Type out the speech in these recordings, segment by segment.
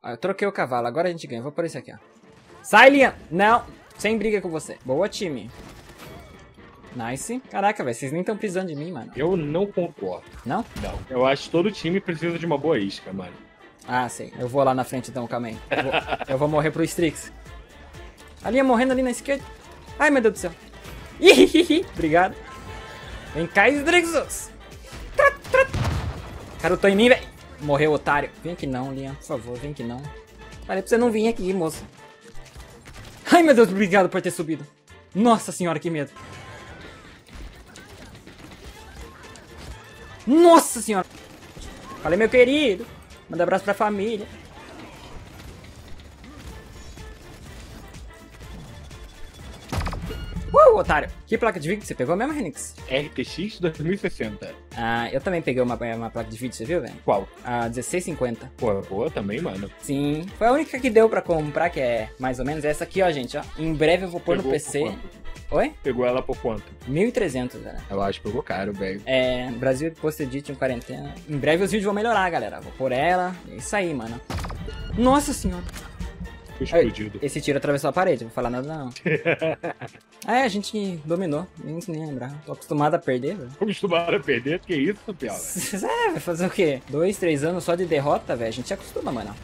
Ó, eu troquei o cavalo, agora a gente ganha. Vou por esse aqui, ó. Sai, Liam! Não! Sem briga com você. Boa, time. Nice. Caraca, velho, vocês nem estão precisando de mim, mano. Eu não concordo. Não? Não. Eu acho que todo time precisa de uma boa isca, mano. Ah, sei. Eu vou lá na frente então, calma aí. Eu vou morrer pro Strix. A Liam morrendo ali na esquerda. Ai, meu Deus do céu. Obrigado. Vem cá, Strixos. Cara, eu tô em mim, velho. Morreu, otário. Vem aqui não, Liam, por favor, vem aqui não. Falei pra você não vir aqui, moço. Ai, meu Deus, obrigado por ter subido. Nossa senhora, que medo. Nossa senhora. Falei, meu querido. Manda abraço pra família. Otário. Que placa de vídeo você pegou mesmo, Renix? RTX 2060. Ah, eu também peguei uma placa de vídeo, você viu, velho? Qual? A 1650. Pô, boa também, mano. Sim, foi a única que deu pra comprar, que é mais ou menos essa aqui, ó, gente, ó. Em breve eu vou pôr no PC. Oi? Pegou ela por quanto? 1.300, galera. Eu acho que pegou caro, velho. É, Brasil Post-Edit em quarentena. Em breve os vídeos vão melhorar, galera. Vou pôr ela. É isso aí, mano. Nossa senhora. Explodido. Esse tiro atravessou a parede, não vou falar nada não. A gente dominou, nem lembrar. Tô acostumado a perder, velho. Tô acostumado a perder, que isso, pior, velho. Vai fazer o quê? 2, 3 anos só de derrota, velho. A gente se acostuma, mano.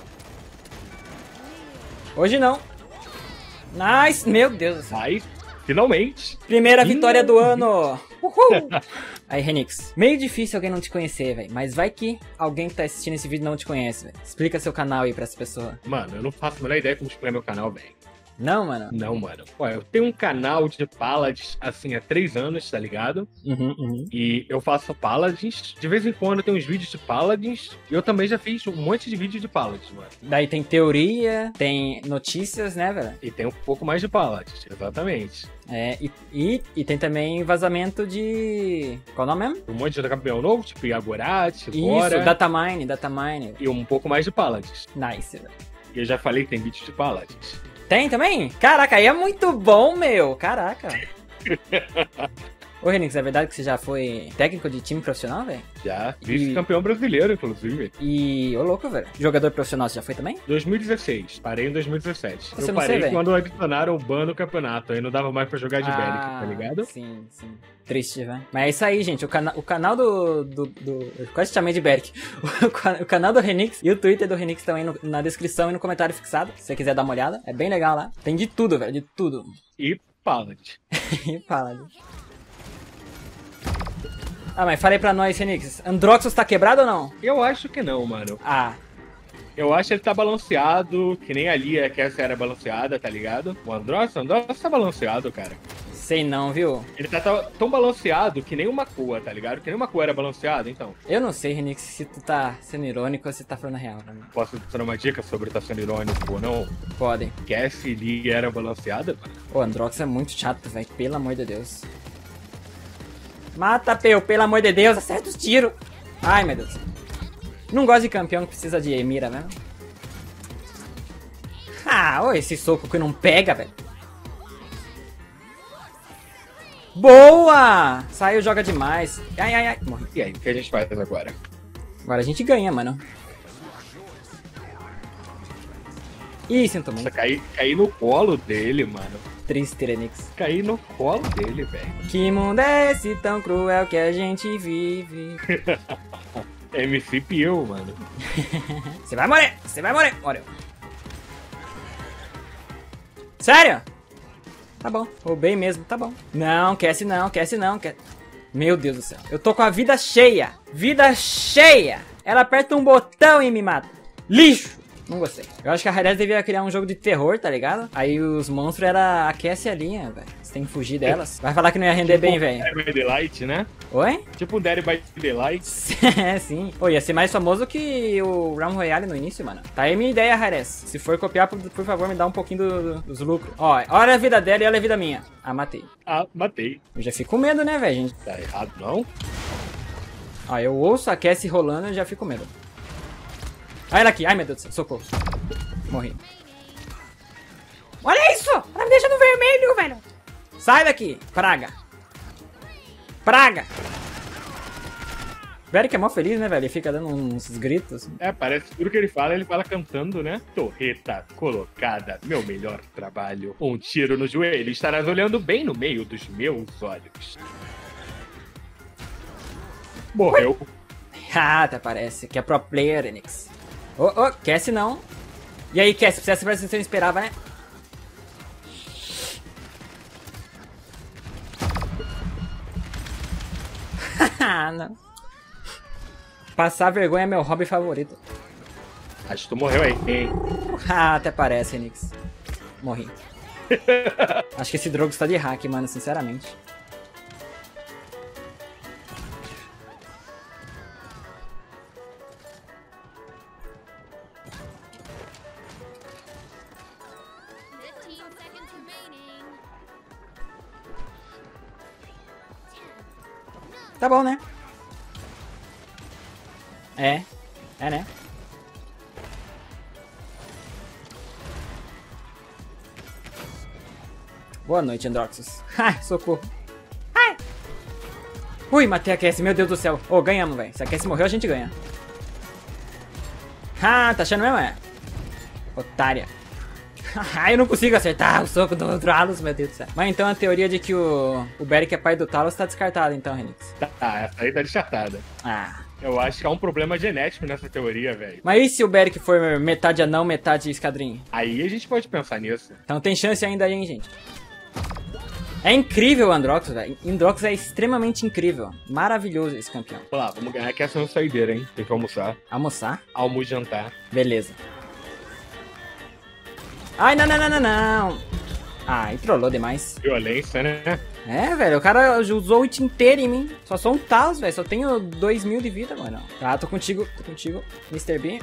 Hoje não. Nice, meu Deus do céu. Mas, finalmente. Primeira vitória do ano. Uhul. Aí, Renix, meio difícil alguém não te conhecer, velho. Mas vai que alguém que tá assistindo esse vídeo não te conhece, velho. Explica seu canal aí pra essa pessoa. Mano, eu não faço a menor ideia como explicar meu canal, velho. Não, mano? Não, mano. Ué, eu tenho um canal de Paladins, assim, há 3 anos, tá ligado? E eu faço Paladins. De vez em quando eu tenho uns vídeos de Paladins. E eu também já fiz um monte de vídeo de Paladins, mano. Daí tem teoria, tem notícias, né, velho? E tem um pouco mais de Paladins, exatamente. É, e tem também vazamento de... Qual o nome mesmo? Um monte de campeão novo, tipo Yagurat, Isso, Bora. datamine. E um pouco mais de Paladins. Nice, velho. E eu já falei que tem vídeos de Paladins. Tem também? Caraca, aí é muito bom, meu. Caraca. Ô, Renix, é verdade que você já foi técnico de time profissional, velho? Já. Vice-campeão brasileiro, inclusive. E, ô louco, velho. Jogador profissional, você já foi também? 2016. Parei em 2017. Você eu não parei sei, quando adicionaram o ban no campeonato. Aí não dava mais pra jogar de Beric, tá ligado? Sim. Triste, velho. Mas é isso aí, gente. O canal do... Eu quase chamei de Beric. O canal do Renix e o Twitter do Renix estão aí na descrição e no comentário fixado. Se você quiser dar uma olhada. É bem legal lá. Tem de tudo, velho. De tudo. E Paladins. E Paladins. Ah, mas falei pra nós, Renix. Androxos tá quebrado ou não? Eu acho que não, mano. Ah. Eu acho que ele tá balanceado, que nem ali que essa era balanceada, tá ligado? O Androx tá balanceado, cara. Sei não, viu? Ele tá tão balanceado que nem uma Makua, tá ligado? Que nem uma Makua era balanceada, então. Eu não sei, Renix, se tu tá sendo irônico ou se tá falando a real, mano. Posso dar uma dica sobre tá sendo irônico ou não? Pode. Que essa ali era balanceada, mano? O Androx é muito chato, velho. Pelo amor de Deus. Mata, Peu, pelo amor de Deus, acerta os tiros. Ai, meu Deus. Não gosto de campeão que precisa de mira, né? Ah, olha esse soco que não pega, velho. Boa! Saiu, joga demais. Ai. Morri. E aí, o que a gente faz agora? Agora a gente ganha, mano. Ih, sinto muito. Nossa, caí no colo dele, mano. Triste, Renix. Caí no colo dele, velho. Que mundo é esse tão cruel que a gente vive? MC Pio, mano. Você vai morrer. Morreu. Sério? Tá bom, roubei mesmo, tá bom. Não, aquece não. Meu Deus do céu. Eu tô com a vida cheia. Ela aperta um botão e me mata. Lixo. Não gostei. Eu acho que a Hi-Rez devia criar um jogo de terror, tá ligado? Aí os monstros aquece a linha, velho. Você tem que fugir delas. Vai falar que não ia render bem, velho. Dead by Daylight, né? Oi? Tipo um Dead by Daylight. É, sim. Pô, ia ser mais famoso que o Realm Royale no início, mano. Tá aí minha ideia, Hi-Rez. Se for copiar, por favor, me dá um pouquinho dos lucros. Ó, olha a vida dela e olha a vida minha. Ah, matei. Ah, matei. Eu já fico com medo, né, velho, gente? Tá errado, não? Ó, eu ouço a Cassie rolando e já fico com medo. Olha ela aqui. Ai, meu Deus do céu. Socorro. Morri. Olha isso! Ela me deixa no vermelho, velho. Sai daqui. Praga. O Beric é mó feliz, né, velho? Ele fica dando uns gritos. É, parece tudo que ele fala cantando, né? Torreta colocada, meu melhor trabalho. Um tiro no joelho, estarás olhando bem no meio dos meus olhos. Morreu. Ah, até parece que é pro player, Enix. Cassie não. E aí, Cassie, se você não esperava, né? Não. Passar vergonha é meu hobby favorito. Acho que tu morreu aí, hein? Ah, até parece, Enix. Morri. Acho que esse Drogo está de hack, mano, sinceramente. Tá bom, né? É, né? Boa noite, Androxus. Ai, socorro. Ai! Ui, matei a Cassie, meu Deus do céu. Ô, ganhamos, velho. Se a Cassie morreu, a gente ganha. Ah, tá achando mesmo, é? Otária. Ah, eu não consigo acertar o soco do Talos, meu Deus do céu. Mas então a teoria de que o Beric é pai do Talos tá descartada, então, Renix. Tá, essa aí tá descartada. Ah. Eu acho que há um problema genético nessa teoria, velho. Mas e se o Beric for metade anão, metade esquadrinho? Aí a gente pode pensar nisso. Então tem chance ainda aí, hein, gente. É incrível o Androxus, velho. Androxus é extremamente incrível. Maravilhoso esse campeão. Vamos lá, vamos ganhar que essa é uma saideira, hein? Tem que almoçar. Almoçar? Almojantar. Beleza. Ai, não. Ai, trollou demais. Violência, né? É, velho, o cara usou o ult inteiro em mim. Só sou um Talos, velho. Só tenho 2000 de vida, mano. Tá, tô contigo, Mr. B.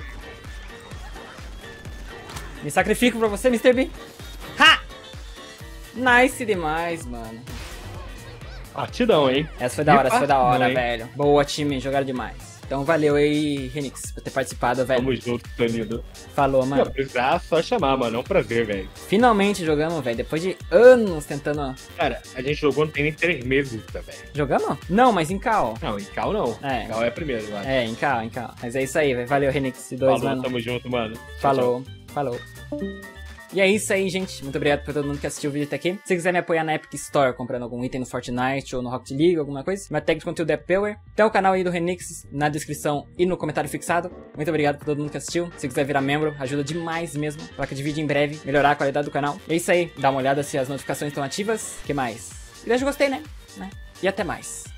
Me sacrifico pra você, Mr. B. Ha! Nice demais, mano. Partidão, hein? Essa foi da hora, velho. Boa, time, jogaram demais. Então valeu aí, Renix, por ter participado, velho. Tamo junto, Tonido. Falou, mano. Se precisar, só chamar, mano. É um prazer, velho. Finalmente jogamos, velho. Depois de anos tentando... Cara, a gente jogou não tem nem 3 meses, tá, velho. Jogamos? Não, mas em Cal. Não, em Cal não. É. Em Cal é primeiro, mano. É, em Cal. Mas é isso aí, velho. Valeu, Renix. Falou, mano. Tamo junto, mano. Falou. E é isso aí, gente. Muito obrigado por todo mundo que assistiu o vídeo até aqui. Se você quiser me apoiar na Epic Store, comprando algum item no Fortnite ou no Rocket League, alguma coisa, minha tag de conteúdo é Power. Tem o canal aí do Renix na descrição e no comentário fixado. Muito obrigado por todo mundo que assistiu. Se quiser virar membro, ajuda demais mesmo. Placa de vídeo em breve, melhorar a qualidade do canal. E é isso aí. Dá uma olhada se as notificações estão ativas. O que mais? E deixa o gostei, né? E até mais.